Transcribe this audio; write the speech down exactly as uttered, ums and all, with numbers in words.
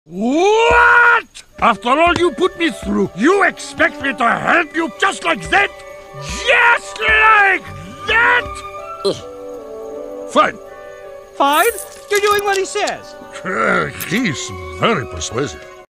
What? After all you put me through, you expect me to help you just like that? Just like that? Ugh. Fine. Fine? You're doing what he says. Uh, he's very persuasive.